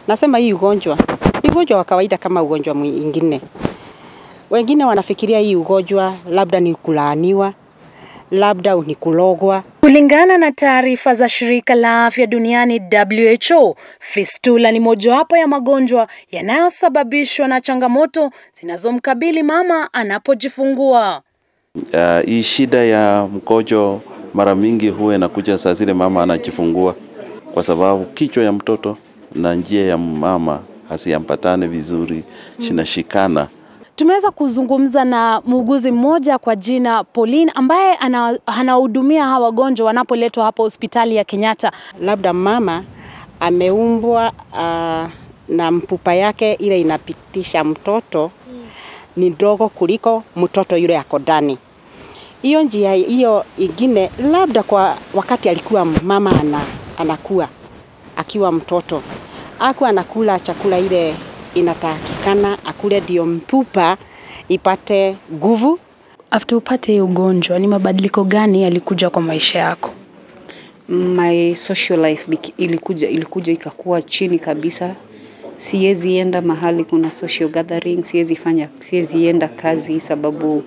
Nasema hii ugonjwa ni ugonjwa wa kawaida kama ugonjwa mwingine. Wengine wanafikiria hii ugonjwa labda ni kulaaniwa, labda ni kulogwa. Kulingana na taarifa za shirika la afya duniani WHO, fistula ni mojawapo ya magonjwa yanayosababishwa na changamoto zinazomkabili mama anapojifungua. Hii shida ya mkojo mara mingi huwa inakuja saa zile mama anajifungua, kwa sababu kichwa ya mtoto na njia ya mama hasiambatane vizuri, shinashikana. Tumeweza kuzungumza na muuguzi mmoja kwa jina Pauline ambaye anahudumia hawa wagonjwa wanapoletwa hapa hospitali ya Kenyatta. Labda mama ameumbwa na mpupa yake ile inapitisha mtoto ni ndogo kuliko mtoto yule yako ndani. Hiyo njia hiyo ingine labda kwa wakati alikuwa mama anakuwa akiwa mtoto, hakuwa anakula chakula ile inatakikana akule ndio mpupa ipate nguvu. After upate ugonjwa, ni mabadiliko gani yalikuja kwa maisha yako? My social life ilikuja ikakuwa chini kabisa. Siwezi enda mahali kuna social gathering, siwezi enda kazi sababu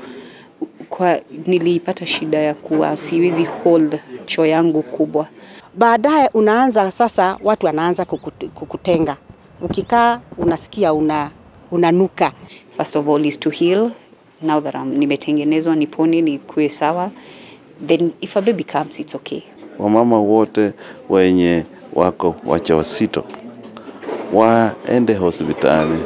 nilipata shida ya kuwa siwezi hold choo yangu kubwa. Baadaye unaanza sasa, watu wanaanza kukutenga. Ukikaa unasikia unanuka. First of all is to heal. Now that nimetengenezwa nipone nikuwe sawa, then if a baby comes it's okay. Wamama wote wenye wako wajawazito waende hospitali,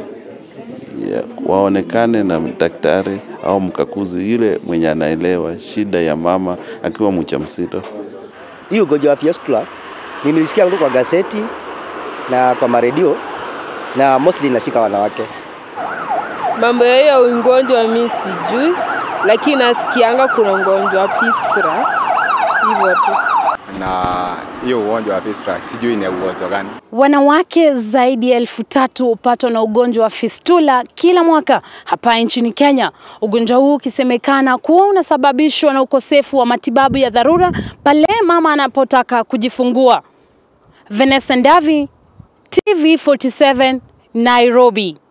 waonekane na daktari au mkakuzi yule mwenye anaelewa shida ya mama akiwa mjamzito. Hii ugonjwa wa fistula nimesikia kwa gazeti na kwa maredio na mostly inashika wanawake. Mambo ya ugonjwa mimi sijui, lakini nasikianga kuna ugonjwa wa fistula hivyo tu. Na hiyo ugonjwa wa fistula sijui ni ugonjwa gani. Wanawake zaidi ya 3,000 hupatwa na ugonjwa wa fistula kila mwaka hapa nchini Kenya. Ugonjwa huu ukisemekana kuwa unasababishwa na ukosefu wa matibabu ya dharura pale mama anapotaka kujifungua. Vanessa Ndavi, TV47, Nairobi.